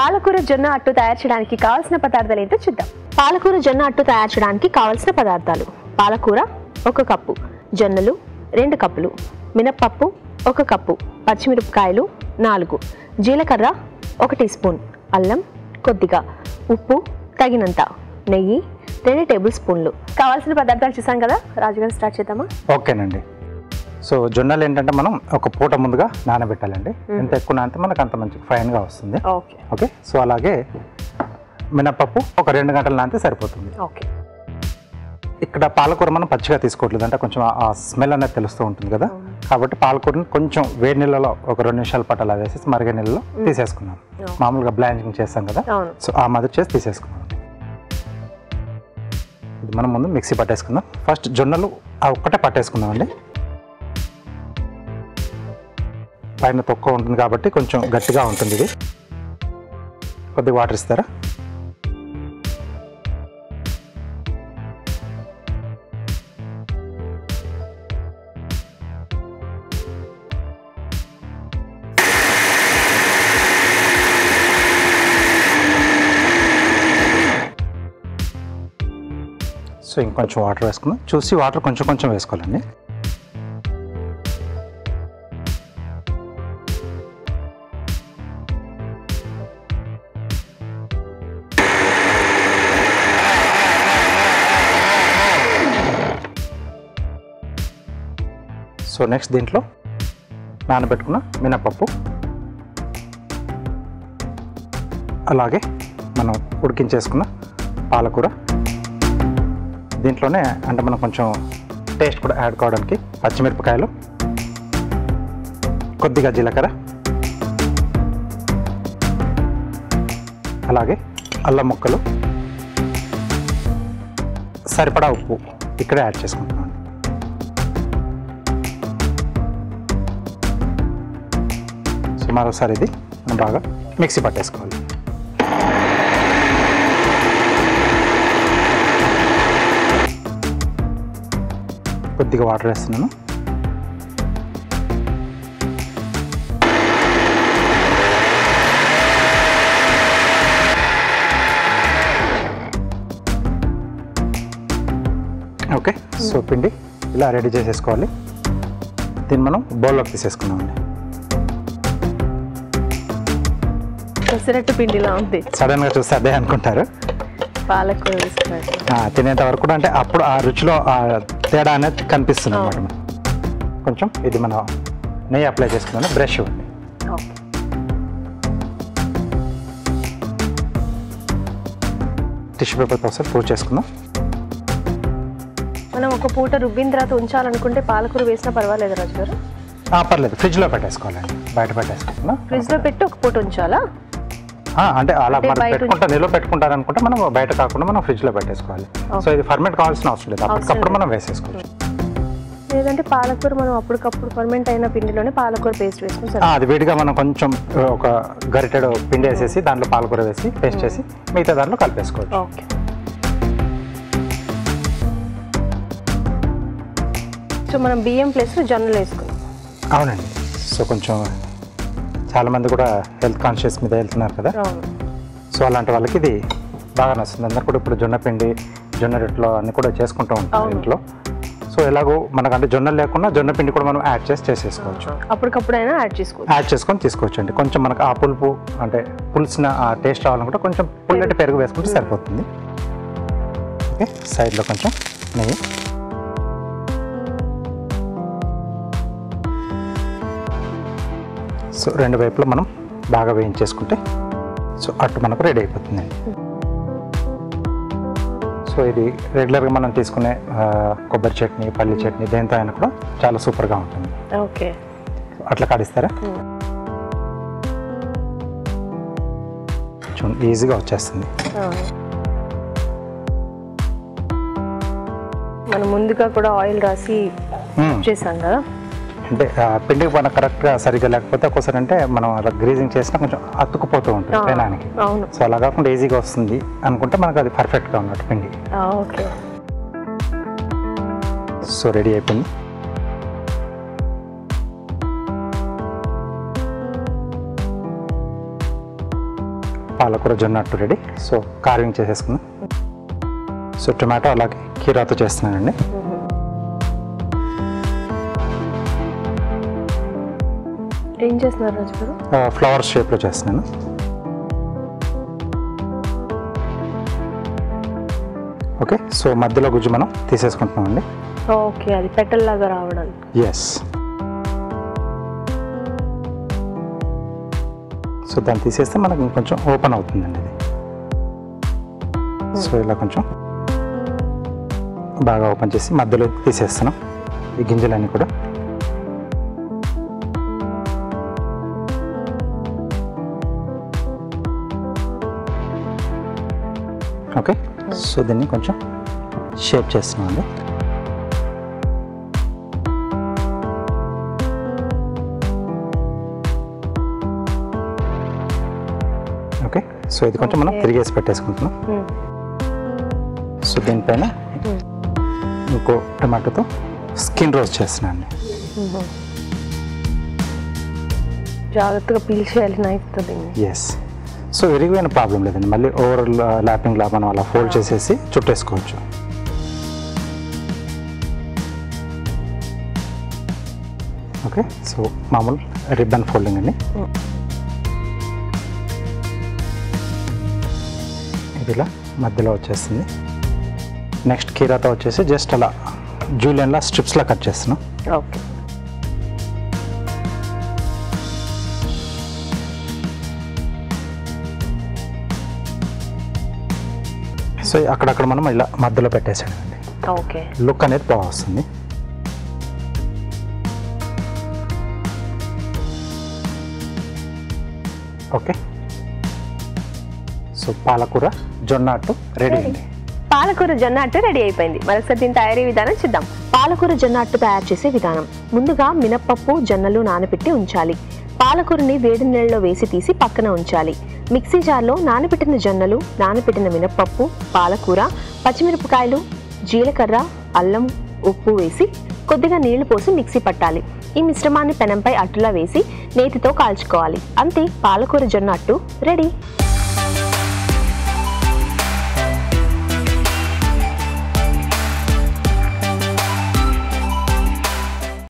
పాలకూర జొన్న అట్టు తయారు చేయడానికి కావాల్సిన పదార్థాలు ఏంటో చూద్దాం. పాలకూర జొన్న అట్టు తయారు చేయడానికి కావాల్సిన పదార్థాలు: పాలకూర 1 కప్పు, జొన్నలు 2 కప్పులు, మినప్పప్పు 1 కప్పు, పచ్చిమిరపకాయలు 4, జీలకర్ర 1 టీ స్పూన్, అల్లం కొద్దిగా, ఉప్పు తగినంత, నెయ్యి 2 టేబుల్ స్పూన్లు. కావాల్సిన పదార్థాలు చూసాం కదా, రాజుగారు స్టార్ట్ చేద్దామా? ఓకేనండి. సో జొన్నలు ఏంటంటే మనం ఒక పూట ముందుగా నానబెట్టాలండి. ఎంత ఎక్కువ నానితే మనకు అంత మంచి ఫైన్గా వస్తుంది. ఓకే. సో అలాగే మినప్పప్పు ఒక 2 గంటలు నానితే సరిపోతుంది. ఓకే. ఇక్కడ పాలకూర మనం పచ్చిగా తీసుకోవట్లేదు, అంటే కొంచెం ఆ స్మెల్ అనేది తెలుస్తూ ఉంటుంది కదా, కాబట్టి పాలకూరని కొంచెం వేడి నీళ్ళలో ఒక 2 నిమిషాల పాటు అలా వేసేసి మరిగే నీళ్ళలో తీసేసుకున్నాం. మామూలుగా బ్లాంచింగ్ చేస్తాం కదా, సో ఆ మాదిరి చేసి తీసేసుకున్నాం. ఇది మనం ముందు మిక్సీ పట్టేసుకుందాం. ఫస్ట్ జొన్నలు ఆ ఒక్కటే పట్టేసుకుందాం అండి. పైన తొక్క ఉంటుంది కాబట్టి కొంచెం గట్టిగా ఉంటుంది. ఇది కొద్దిగా వాటర్ ఇస్తారా? సో ఇంకొంచెం వాటర్ వేసుకుందాం. చూసి వాటర్ కొంచెం కొంచెం వేసుకోవాలండి. సో నెక్స్ట్ దీంట్లో నానబెట్టుకున్న మినపప్పు, అలాగే మనం ఉడికించేసుకున్న పాలకూర, దీంట్లోనే అంటే మనం కొంచెం టేస్ట్ కూడా యాడ్ కావడానికి పచ్చిమిరపకాయలు, కొద్దిగా జీలకర్ర, అలాగే అల్లం ముక్కలు, సరిపడా ఉప్పు ఇక్కడే యాడ్ చేసుకుంటున్నాం. సో మరోసారి ఇది మనం బాగా మిక్సీ పట్టేసుకోవాలి. కొద్దిగా వాటర్ వేస్తున్నాను. ఓకే. సో పిండి ఇలా రెడీ చేసేసుకోవాలి. దీన్ని మనం బౌల్లోకి తీసేసుకున్నామండి. పెసరట్టు పిండిలా ఉంది. సడన్గా చూస్తే అదే అనుకుంటారు. పాలకూర తినేంత వరకు కూడా అంటే అప్పుడు ఆ రుచిలో ఆ తేడా అనేది కనిపిస్తుంది అన్నమాట. కొంచెం ఇది మనం నెయ్యి అప్లై చేసుకున్నాను. బ్రష్ ఇవ్వండి. టిష్యూ పేపర్తో ఒకసారి పూర్తి చేసుకుందాం. మనం ఒక పూట రుబ్బిన తర్వాత ఉంచాలనుకుంటే పాలకూర వేసినా పర్వాలేదు రాజు గారు? పర్లేదు, ఫ్రిడ్జ్లో పెట్టేసుకోవాలండి. బయట పెట్టేసుకుంటున్నాం. ఫ్రిడ్జ్లో పెట్టి ఒక పూట ఉంచాలా? అంటే అలా పెట్టుకుంటా నిల్వ పెట్టుకుంటారు అనుకుంటే మనం బయట కాకుండా మనం ఫ్రిడ్జ్లో పెట్టేసుకోవాలి. సో ఇది ఫర్మెంట్ కావాల్సిన అవసరం లేదు, అప్పటికప్పుడు మనం వేసేసుకోవచ్చు. లేదంటే పాలకూర మనం అప్పటికప్పుడు ఫర్మెంట్ అయిన పిండిలోనే పాలకూర పేస్ట్ వేసుకుంటాం. అది వేడిగా మనం కొంచెం ఒక గరిటెడు పిండి వేసేసి దాంట్లో పాలకూర వేసి పేస్ట్ చేసి మిగతా దాంట్లో కలిపేసుకోవచ్చు. ఓకే. సో మనం బియ్యం ప్లస్ జొన్నలు వేసుకున్నాం. అవునండి. సో కొంచెం చాలామంది కూడా హెల్త్ కాన్షియస్ మీద వెళ్తున్నారు కదా, సో అలాంటి వాళ్ళకి ఇది బాగా నచ్చుతుంది. అందరు కూడా ఇప్పుడు జొన్న పిండి, జొన్న రొట్టెలు అన్నీ కూడా చేసుకుంటూ ఉంటాం ఇంట్లో. సో ఎలాగో మనకంటే జొన్నలు లేకుండా జొన్న పిండి కూడా మనం యాడ్ చేసేసుకోవచ్చు. అప్పటికప్పుడైనా యాడ్ చేసుకొని తీసుకోవచ్చు అండి. కొంచెం మనకు ఆ పులుపు అంటే పులిసిన ఆ టేస్ట్ రావాలనుకుంటే కొంచెం పుల్లటి పెరుగు వేసుకుంటే సరిపోతుంది. ఓకే. సైడ్లో కొంచెం నెయ్యి, సో 2 వైపులో మనం బాగా వేయించేసుకుంటే సో అట్టు మనకు రెడీ అయిపోతుందండి. సో ఇది రెగ్యులర్గా మనం తీసుకునే కొబ్బరి చట్నీ, పల్లి చట్నీ దేంతో అయినా కూడా చాలా సూపర్గా ఉంటుంది. ఓకే. అట్లా కాడిస్తారా? ఈజీగా వచ్చేస్తుంది. మనం ముందుగా కూడా ఆయిల్ రాసి చేసాం కదా, అంటే పిండికి మనం కరెక్ట్గా సరిగ్గా లేకపోతే ఒక్కోసారి అంటే మనం అలా గ్రీజింగ్ చేసినా కొంచెం అతుక్కుపోతూ ఉంటుంది పెనానికి. సో అలా కాకుండా ఈజీగా వస్తుంది అనుకుంటే మనకు అది పర్ఫెక్ట్గా ఉన్నట్టు పిండి. ఓకే. సో రెడీ అయిపోయింది. పాలకూర జొన్న అట్టు రెడీ. సో కార్వింగ్ చేసేసుకుందాం. సో టొమాటో అలాగే కీరాతో చేస్తున్నానండి. ఏం చేస్తున్నారు రాజు గారు? ఫ్లవర్ షేప్లో చేస్తున్నాను. ఓకే, సో మధ్యలో గుజ్జు మనం తీసేసుకుంటున్నామండి. ఓకే, అది పెటల్లాగా రావడానికి. ఎస్. సో దాన్ని తీసేస్తే మనకు కొంచెం ఓపెన్ అవుతుందండి ఇది. సో ఇలా కొంచెం బాగా ఓపెన్ చేసి మధ్యలో తీసేస్తున్నాం ఈ గింజలన్నీ కూడా. ఓకే, సో దీన్ని కొంచెం షేప్ చేస్తున్నామండి. ఓకే, సో ఇది కొంచెం మనం తిరిగేసి పెట్టేసుకుంటున్నాం. సో దీనిపైన ఇంకో టమాటోతో స్కిన్ రోస్ట్ చేస్తున్నాను అండి. జాగ్రత్తగా పీల్ చేయాలి నైఫ్తో. ఎస్. సో విరిగిపోయిన ప్రాబ్లం లేదండి, మళ్ళీ ఓవర్ ల్యాపింగ్ లా మనం అలా ఫోల్డ్ చేసేసి చుట్టేసుకోవచ్చు. ఓకే, సో మామూలు రిబ్బన్ ఫోల్డింగ్ అండి. ఇది ఇలా మధ్యలో వచ్చేస్తుంది. నెక్స్ట్ కీరాతో వచ్చేసి జస్ట్ అలా జూలియన్లా స్ట్రిప్స్లా కట్ చేస్తున్నాం. ఓకే, సో అక్కడక్కడ మనం ఇలా మధ్యలో పెట్టేసాడండి. ఓకే, లుక్ అనేది బాగా వస్తుంది. ఓకే, సో పాలకూర జొన్న అట్టు రెడీ అండి. పాలకూర జొన్న అట్టు రెడీ అయిపోయింది. మరొకసారి దీని తయారీ విధానం చూద్దాం. పాలకూర జొన్న అట్టు తయారు చేసే విధానం. ముందుగా మినప్పప్పు జొన్నలు నానబెట్టి ఉంచాలి. పాలకూరని వేడి నీళ్ళలో వేసి తీసి పక్కన ఉంచాలి. మిక్సీ జార్లో నానబెట్టిన జొన్నలు, నానబెట్టిన మినప్పప్పు, పాలకూర, పచ్చిమిరపకాయలు, జీలకర్ర, అల్లం, ఉప్పు వేసి కొద్దిగా నీళ్లు పోసి మిక్సీ పట్టాలి. ఈ మిశ్రమాన్ని పెనంపై అట్టులా వేసి నేతితో కాల్చుకోవాలి. అంతే, పాలకూర జొన్న అట్టు రెడీ.